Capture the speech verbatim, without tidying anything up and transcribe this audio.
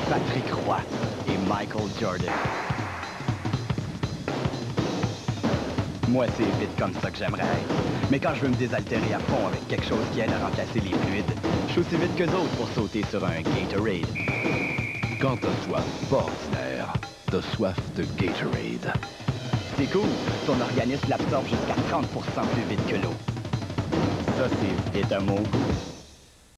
Patrick Roy et Michael Jordan. Moi, c'est vite comme ça que j'aimerais être. Mais quand je veux me désaltérer à fond avec quelque chose qui aide à remplacer les fluides, je suis aussi vite que d'autres pour sauter sur un Gatorade. Quand t'as soif, pas ordinaire, t'as soif de Gatorade. C'est cool, ton organisme l'absorbe jusqu'à trente pour cent plus vite que l'eau. Ça, c'est vite à mon goût.